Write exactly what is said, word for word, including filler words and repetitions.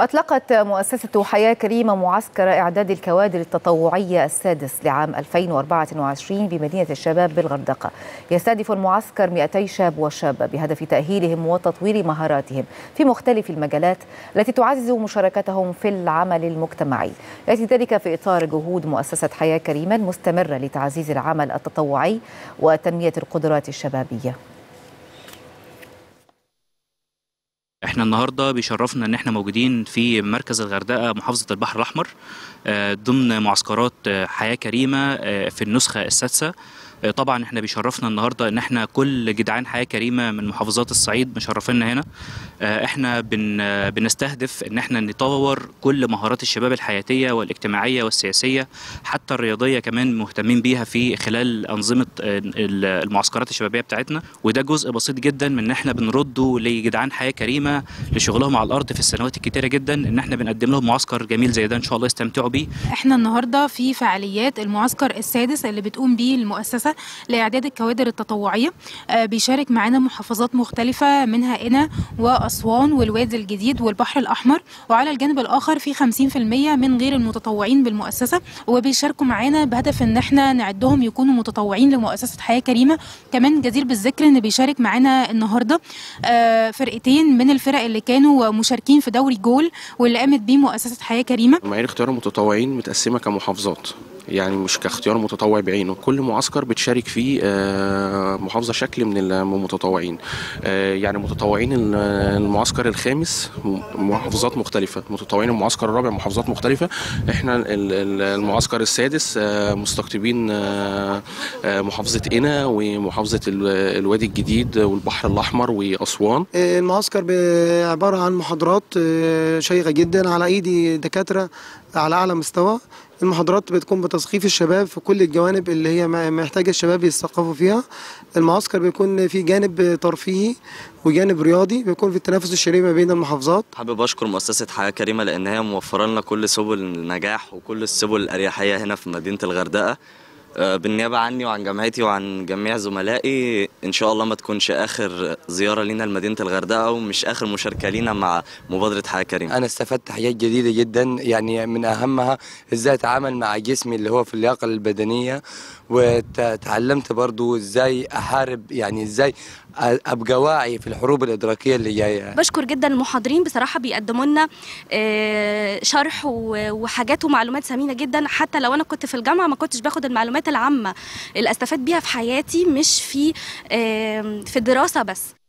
أطلقت مؤسسة حياة كريمة معسكر إعداد الكوادر التطوعية السادس لعام ألفين وأربعة وعشرين بمدينة الشباب بالغردقة. يستهدف المعسكر مئتي شاب وشابة بهدف تأهيلهم وتطوير مهاراتهم في مختلف المجالات التي تعزز مشاركتهم في العمل المجتمعي. يأتي ذلك في إطار جهود مؤسسة حياة كريمة المستمرة لتعزيز العمل التطوعي وتنمية القدرات الشبابية. احنا النهارده بيشرفنا ان احنا موجودين في مركز الغردقه محافظه البحر الاحمر ضمن معسكرات حياه كريمه في النسخه السادسه. طبعا احنا بيشرفنا النهارده ان احنا كل جدعان حياه كريمه من محافظات الصعيد مشرفينا هنا. احنا بن بنستهدف ان احنا نطور كل مهارات الشباب الحياتيه والاجتماعيه والسياسيه حتى الرياضيه كمان مهتمين بيها في خلال انظمه المعسكرات الشبابيه بتاعتنا، وده جزء بسيط جدا من ان احنا بنرده لجدعان حياه كريمه لشغلهم على الارض في السنوات الكتيره جدا، ان احنا بنقدم لهم معسكر جميل زي ده ان شاء الله يستمتعوا بيه. احنا النهارده في فعاليات المعسكر السادس اللي بتقوم بيه المؤسسه لإعداد الكوادر التطوعية. بيشارك معانا محافظات مختلفة منها قنا وأسوان والوادي الجديد والبحر الأحمر، وعلى الجانب الآخر في خمسين بالمئة من غير المتطوعين بالمؤسسة، وبيشاركوا معانا بهدف إن احنا نعدهم يكونوا متطوعين لمؤسسة حياة كريمة. كمان جدير بالذكر إن بيشارك معانا النهارده فرقتين من الفرق اللي كانوا مشاركين في دوري جول واللي قامت بيه مؤسسة حياة كريمة. معايير اختيار المتطوعين متقسمة كمحافظات، يعني مش كاختيار متطوع بعينه، كل معسكر بتشارك فيه محافظة شكل من المتطوعين. يعني متطوعين المعسكر الخامس محافظات مختلفة، متطوعين المعسكر الرابع محافظات مختلفة. احنا المعسكر السادس مستقطبين محافظة قنا ومحافظة الوادي الجديد والبحر الأحمر وأسوان. المعسكر عبارة عن محاضرات شيقة جدا على أيدي دكاترة على أعلى مستوى. المحاضرات بتكون بتثقيف الشباب في كل الجوانب اللي هي محتاجة الشباب يتثقفوا فيها. المعسكر بيكون في جانب ترفيهي وجانب رياضي، بيكون في التنافس الشريف ما بين المحافظات. حابب أشكر مؤسسة حياة كريمة لأن هي موفرة لنا كل سبل النجاح وكل السبل الأريحية هنا في مدينة الغردقة. بالنيابة عني وعن جامعتي وعن جميع زملائي، إن شاء الله ما تكونش آخر زيارة لنا لمدينة الغردقة ومش آخر مشاركة لنا مع مبادرة حياة كريمة. أنا استفدت حاجات جديدة جدا، يعني من أهمها إزاي أتعامل مع جسمي اللي هو في اللياقة البدنية، وتعلمت برضو إزاي أحارب، يعني إزاي أبقى واعي في الحروب الإدراكية اللي جاية. بشكر جدا المحاضرين، بصراحة بيقدموا لنا شرح وحاجات ومعلومات ثمينة جدا، حتى لو أنا كنت في الجامعة ما كنتش باخد المعلومات العامة اللي أستفاد بيها في حياتي، مش في في الدراسة بس.